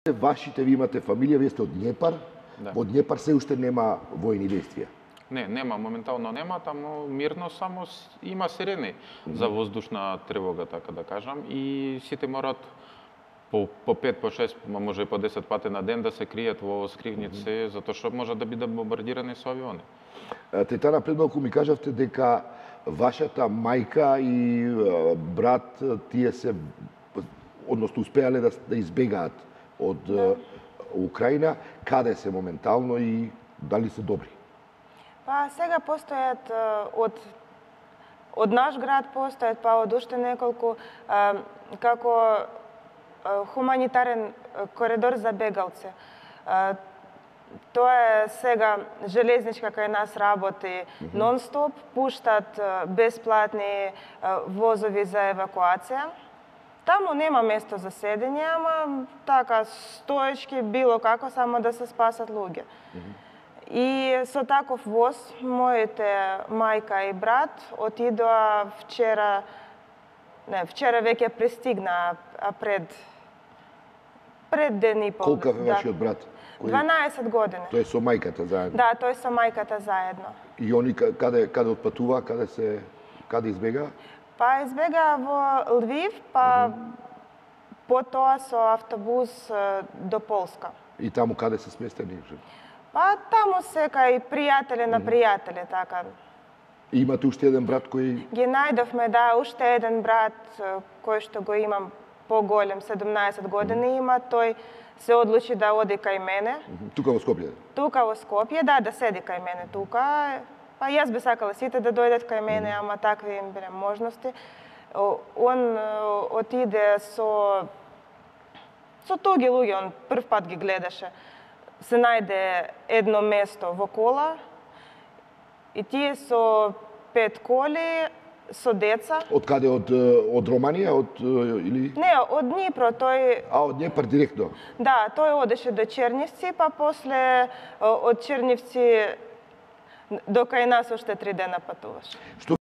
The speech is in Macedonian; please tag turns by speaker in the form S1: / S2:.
S1: Вашите, ви имате фамилија, вие сте од Днепар.
S2: Да.
S1: Од Днепар се уште нема војни действија.
S2: Не, нема, моментално нема, таму мирно само има сирени за воздушна тревога, така да кажам, и сите морат по 5, по 6, може и по 10 пати на ден да се кријат во скривници, затоа што може да бидат бомбардирани со авиони.
S1: Тетана, пред малку ми кажавте дека вашата мајка и брат, тие се, односно успеале да избегаат од Украина. Каде се моментално и дали се добри?
S3: Па сега постојат од наш град постојат, па од уште неколку како хуманитарен коридор за бегалци. Тоа е сега железничка кај нас работи нон-стоп, пуштат бесплатни возови за евакуација. Таму нема место за седење, ама така стоечки било како само да се спасат луѓе. И со таков воз моите мајка и брат отидоа вчера веќе пристигна, а пред ден и пол.
S1: Колка е вашиот брат?
S3: 12 години.
S1: Тој е со мајката заедно?
S3: Да, тој со мајката заедно.
S1: И они каде отпатува, каде избега?
S3: Па избега во Лвив, па потоа со автобус до Полска.
S1: И таму каде се сместени?
S3: Па таму се кај пријатели на пријатели, така.
S1: И имате уште еден брат кој...
S3: Ги најдовме, да, уште еден брат кој што го имам поголем, 17 години има, тој се одлучи да оди кај мене.
S1: Тука во Скопје?
S3: Тука во Скопје, да седи кај мене тука. Па јас би сакала сите да дојдат кај мене, ама такви им биле можности. Он отиде со туги луѓе, он прв пат ги гледаше. Се најде едно место во кола и тие со 5 коли, со деца.
S1: Од каде? Од Романија? Или...
S3: Не, од Днипро, тој...
S1: од Днепар директно?
S3: Да, тој одеше до Чернивци, па после од Чернивци до кај нас уште 3 дена патуваше.